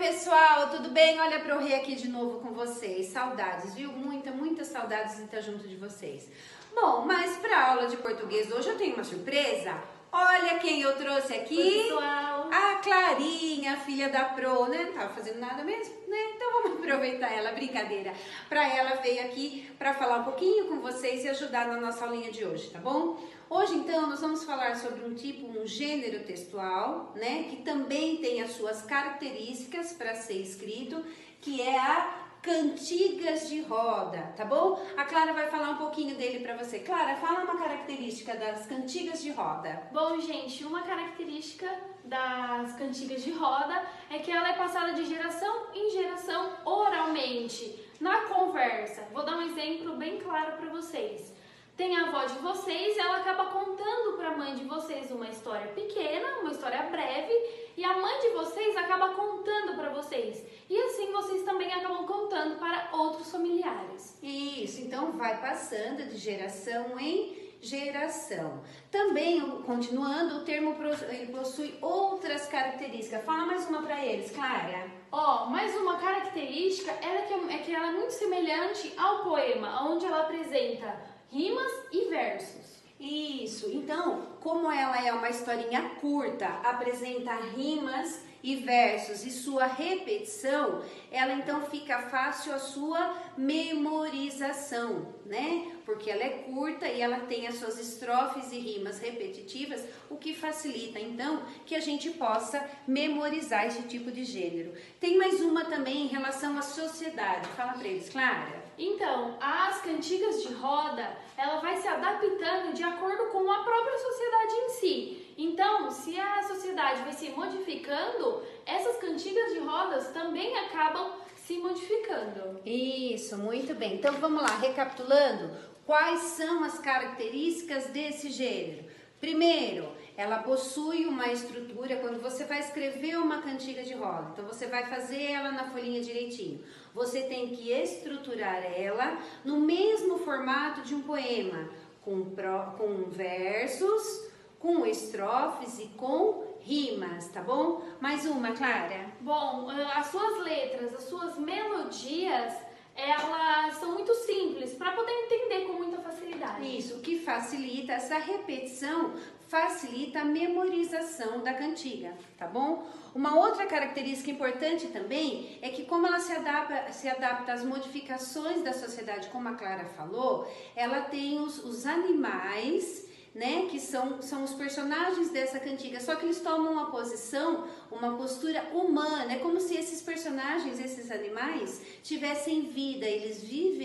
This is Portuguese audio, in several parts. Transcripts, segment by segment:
pessoal, tudo bem? Olha para o Rê aqui de novo com vocês. Saudades, viu? Muitas saudades de estar junto de vocês. Bom, mas para a aula de português hoje eu tenho uma surpresa. Olha quem eu trouxe aqui. Oi, pessoal. A Clarinha, filha da Pro, né? Não tava fazendo nada mesmo, né? Então vamos aproveitar ela, brincadeira. Para ela veio aqui para falar um pouquinho com vocês e ajudar na nossa aulinha de hoje, tá bom? Hoje, então, nós vamos falar sobre um gênero textual, né? Que também tem as suas características para ser escrito, que é a cantigas de roda, tá bom? A Clara vai falar um pouquinho dele para você. Clara, fala uma característica das cantigas de roda. Bom, gente, uma característica das cantigas de roda é que ela é passada de geração em geração oralmente, na conversa. Vou dar um exemplo bem claro para vocês. Tem a avó de vocês, ela acaba contando para a mãe de vocês uma história pequena, uma história breve, e a mãe de vocês acaba contando para vocês. E assim vocês também acabam contando para outros familiares. Isso, então vai passando de geração em geração. Também, continuando, o termo ele possui outras características. Fala mais uma para eles, Clara. Mais uma característica é que ela é muito semelhante ao poema, onde ela apresenta rimas e versos. Isso, então, como ela é uma historinha curta, apresenta rimas e versos e sua repetição, ela então fica fácil a sua memorização, né? Porque ela é curta e ela tem as suas estrofes e rimas repetitivas, o que facilita então que a gente possa memorizar esse tipo de gênero. Tem mais uma também em relação à sociedade. Fala para eles, Clara. Então, as cantigas de roda, ela vai se adaptando de acordo com a própria sociedade em si. Então, se a sociedade vai se modificando, essas cantigas de rodas também acabam se modificando. Isso, muito bem. Então, vamos lá, recapitulando, quais são as características desse gênero? Primeiro, ela possui uma estrutura. Quando você vai escrever uma cantiga de roda, então você vai fazer ela na folhinha direitinho. Você tem que estruturar ela no mesmo formato de um poema, com versos, com estrofes e com rimas, tá bom? Mais uma, Clara. Bom, as suas letras, as suas melodias, elas são muito simples para poder entender com muita facilidade. Isso, o que facilita essa repetição, facilita a memorização da cantiga, tá bom? Uma outra característica importante também é que como ela se adapta às modificações da sociedade, como a Clara falou, ela tem os animais, né, que são os personagens dessa cantiga, só que eles tomam uma postura humana, é como se esses personagens, esses animais, tivessem vida, eles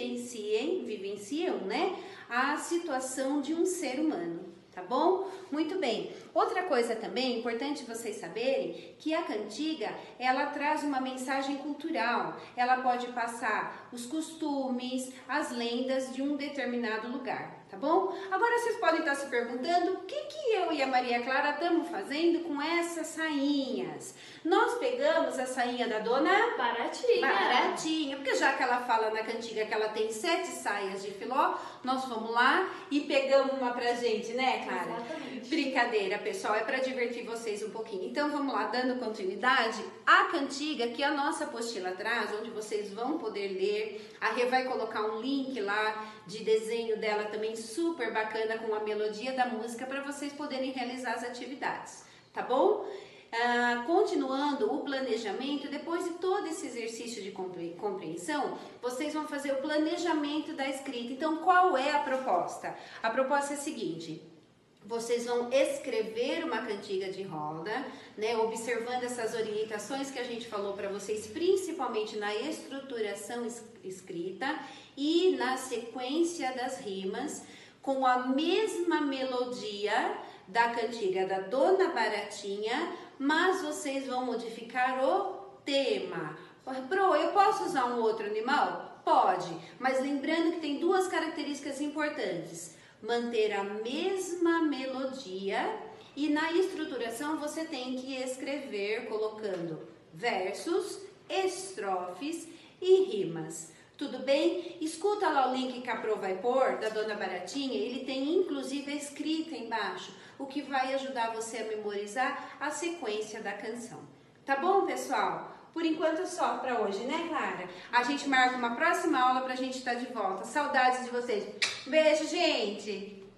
vivenciam, né, a situação de um ser humano, tá bom? Muito bem. Outra coisa também, importante vocês saberem, que a cantiga, ela traz uma mensagem cultural, ela pode passar os costumes, as lendas de um determinado lugar. Tá bom? Agora vocês podem estar se perguntando o que eu e a Maria Clara estamos fazendo com essas sainhas. Nós pegamos a sainha da dona Baratinha, porque já que ela fala na cantiga que ela tem 7 saias de filó, nós fomos lá e pegamos uma pra gente, né, Clara? Exatamente. Brincadeira, pessoal, é para divertir vocês um pouquinho. Então vamos lá, dando continuidade, a cantiga que a nossa apostila traz, onde vocês vão poder ler. A Rê vai colocar um link lá de desenho dela também super bacana com a melodia da música para vocês poderem realizar as atividades, tá bom? Continuando o planejamento, depois de todo esse exercício de compreensão, vocês vão fazer o planejamento da escrita. Então, qual é a proposta? A proposta é a seguinte: vocês vão escrever uma cantiga de roda, né, observando essas orientações que a gente falou para vocês, principalmente na estruturação escrita e na sequência das rimas, com a mesma melodia da cantiga da Dona Baratinha, mas vocês vão modificar o tema. Pro, eu posso usar um outro animal? Pode, mas lembrando que tem 2 características importantes: manter a mesma melodia, e na estruturação você tem que escrever colocando versos, estrofes e rimas. Tudo bem? Escuta lá o link que a Pro vai pôr, da Dona Baratinha, ele tem inclusive a escrita embaixo, o que vai ajudar você a memorizar a sequência da canção. Tá bom, pessoal? Por enquanto só para hoje, né, Clara? A gente marca uma próxima aula pra gente estar de volta. Saudades de vocês. Beijo, gente!